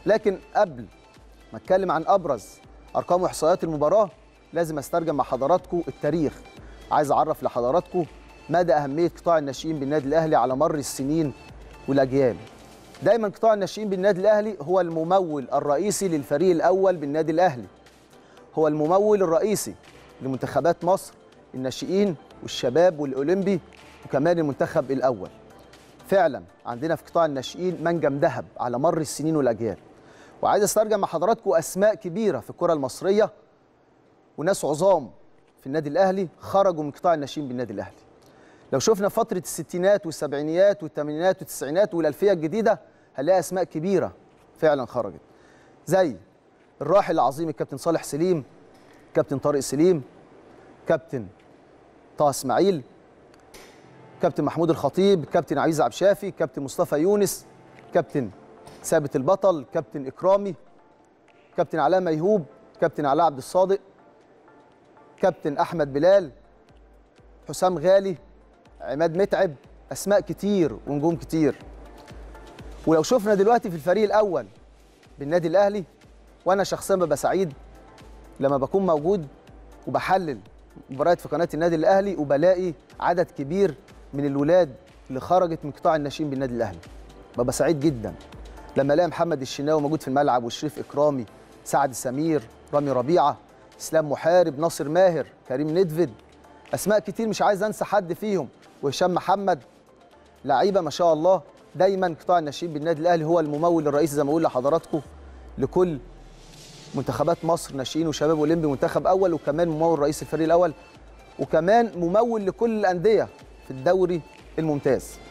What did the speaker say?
لكن قبل ما اتكلم عن ابرز ارقام واحصائيات المباراه لازم استرجم مع حضراتكم التاريخ. عايز اعرف لحضراتكم مدى اهميه قطاع الناشئين بالنادي الاهلي على مر السنين والاجيال. دايما قطاع الناشئين بالنادي الاهلي هو الممول الرئيسي للفريق الاول بالنادي الاهلي، هو الممول الرئيسي لمنتخبات مصر الناشئين والشباب والاولمبي وكمان المنتخب الاول. فعلا عندنا في قطاع الناشئين منجم ذهب على مر السنين والاجيال. وعايز استرجم مع حضراتكم اسماء كبيره في الكره المصريه وناس عظام في النادي الاهلي خرجوا من قطاع الناشئين بالنادي الاهلي. لو شفنا فتره الستينات والسبعينيات والثمانينات والتسعينات والالفيه الجديده هنلاقي اسماء كبيره فعلا خرجت، زي الراحل العظيم الكابتن صالح سليم، كابتن طارق سليم، كابتن طه اسماعيل، كابتن محمود الخطيب، كابتن عزيز عبد الشافي، كابتن مصطفى يونس، كابتن ثابت البطل، كابتن اكرامي، كابتن علاء ميهوب، كابتن علاء عبد الصادق، كابتن احمد بلال، حسام غالي، عماد متعب، اسماء كتير ونجوم كتير. ولو شفنا دلوقتي في الفريق الاول بالنادي الاهلي، وانا شخصيا ببقى سعيد لما بكون موجود وبحلل مباريات في قناه النادي الاهلي وبلاقي عدد كبير من الولاد اللي خرجت من قطاع الناشئين بالنادي الاهلي. ببقى سعيد جدا لما الاقي محمد الشناوي موجود في الملعب، وشريف اكرامي، سعد سمير، رامي ربيعه، اسلام محارب، ناصر ماهر، كريم ندفد، اسماء كتير مش عايز انسى حد فيهم، وهشام محمد. لعيبه ما شاء الله. دايما قطاع الناشئين بالنادي الاهلي هو الممول الرئيسي زي ما بقول لحضراتكم لكل منتخبات مصر ناشئين وشباب اولمبي منتخب اول، وكمان ممول رئيس الفريق الاول، وكمان ممول لكل الانديه في الدوري الممتاز.